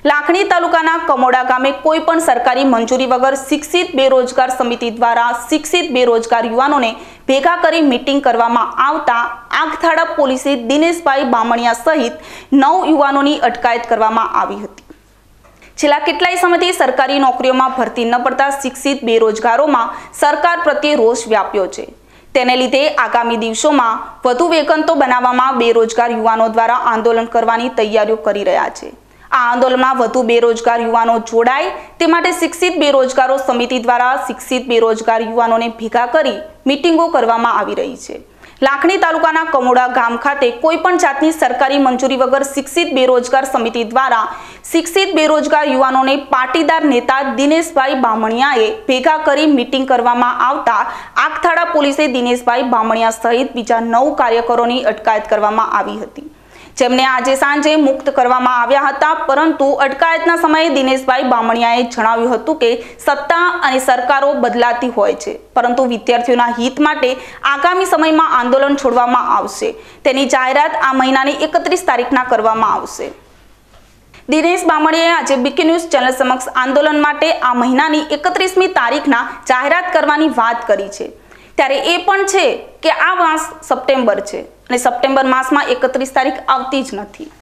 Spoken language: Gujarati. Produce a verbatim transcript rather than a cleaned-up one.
લાખણી તાલુકાના કમોડા ગામે કોઈ પણ સરકારી મંજૂરી વગર શિક્ષિત બેરોજગાર સમિતિ દ્વારા શિક્ષિત બેરોજગાર યુવાનોને ભેગા કરી મીટિંગ કરવામાં આવતા આગથળ પોલીસે દિનેશભાઈ બામણિયા સહિત નવ યુવાનોની અટકાયત કરવામાં આવી હતી। છેલ્લા કેટલાય સમયથી સરકારી નોકરીઓમાં ભરતી ન પડતા શિક્ષિત બેરોજગારોમાં સરકાર પ્રત્યે રોષ વ્યાપ્યો છે। તેને લીધે આગામી દિવસોમાં વધુ વેકન્તો બનાવવામાં બેરોજગાર યુવાનો દ્વારા આંદોલન કરવાની તૈયારીઓ કરી રહ્યા છે। આ આંદોલનમાં વધુ બેરોજગાર યુવાનો જોડાય તે માટે શિક્ષિત બેરોજગારો સમિતિ દ્વારા શિક્ષિત બેરોજગાર યુવાનોને ભેગા કરી મીટિંગો કરવામાં આવી રહી છે। લાખણી તાલુકાના કમોડા ગામ ખાતે કોઈ પણ જાતની સરકારી મંજૂરી વગર શિક્ષિત બેરોજગાર સમિતિ દ્વારા શિક્ષિત બેરોજગાર યુવાનોને પાટીદાર નેતા દિનેશભાઈ બામણિયાએ ભેગા કરી મીટિંગ કરવામાં આવતા આગથળ પોલીસે દિનેશભાઈ બામણિયા સહિત બીજા નવ કાર્યકરોની અટકાયત કરવામાં આવી હતી, જેમને આજે સાંજે મુક્ત કરવામાં આવ્યા હતા। પરંતુ અટકાયતના સમયે દિનેશભાઈ બામણિયાએ જણાવ્યું હતું કે સત્તા અને સરકારો બદલાતી હોય છે, પરંતુ વિદ્યાર્થીઓના હિત માટે આગામી સમયમાં આંદોલન છોડવામાં આવશે। તેની જાહેરાત આ મહિનાની એકત્રીસ તારીખના કરવામાં આવશે। દિનેશ બામણિયાએ આજે બીકે ન્યૂઝ ચેનલ સમક્ષ આંદોલન માટે આ મહિનાની એકત્રીસમી તારીખના જાહેરાત કરવાની વાત કરી છે। ત્યારે એ પણ છે કે આ માસ સપ્ટેમ્બર છે અને સપ્ટેમ્બર માસમાં એકત્રીસ તારીખ આવતી જ નથી।